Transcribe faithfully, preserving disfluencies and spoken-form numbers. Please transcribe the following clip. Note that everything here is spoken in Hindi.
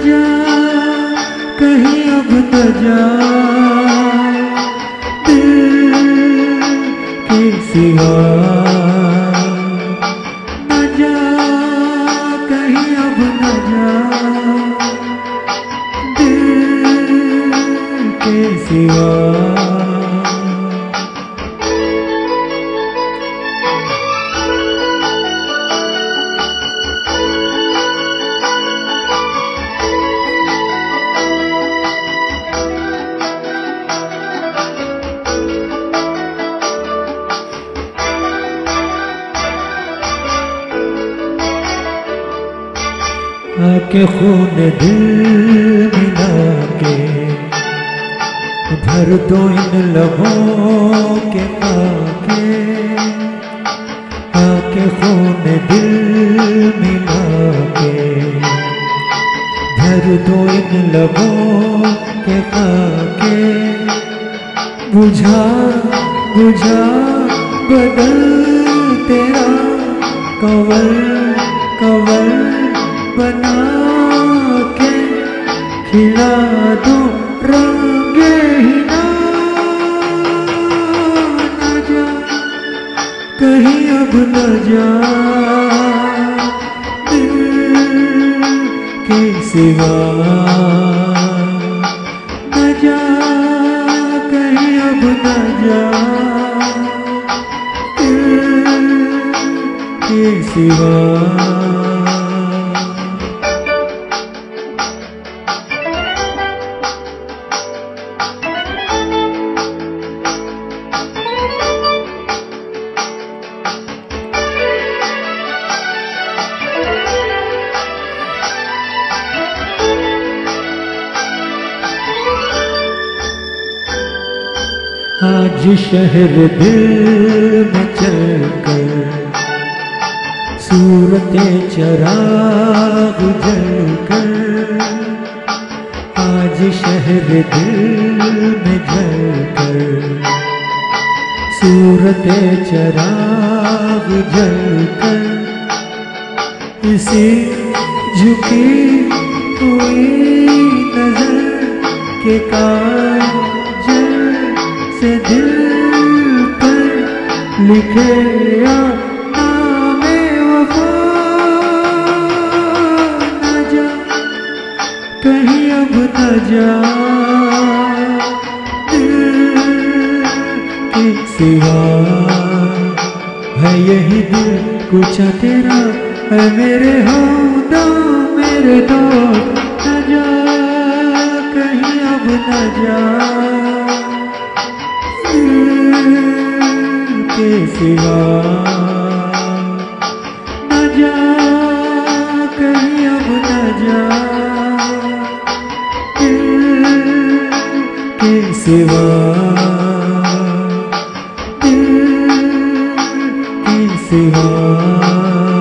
जा कहीं अब न जा दिल के सिवा, न जा कहीं अब न जा दिल के सिवा। आके खून दिल मिला के भर दो इन लबों के पाके, आके खून दिल मिला के भर दो इन लबों के पाके, बुझा बुझा बदल तेरा कवल कवल बना के खिला दो रंगे हिना, न जा कहीं अब न जा दिल के सिवा, न जा कहीं अब न जा दिल के सिवा। आज शहर दिल में चलकर सूरतें चराग जलकर, आज शहर दिल में जलकर सूरतें चराग जलकर, इसी झुकी हुई नजर के काजल से दिल पर लिखे या नामे वफा, न जा कहीं अब न जा दिल के सिवा, है यही दिल कुछ तेरा है मेरे हमदम मेरे दोस्त, न जा कहीं अब न जा के सिवा, न जा कहीं अब न जा दिल के सिवा, दिल के सिवा।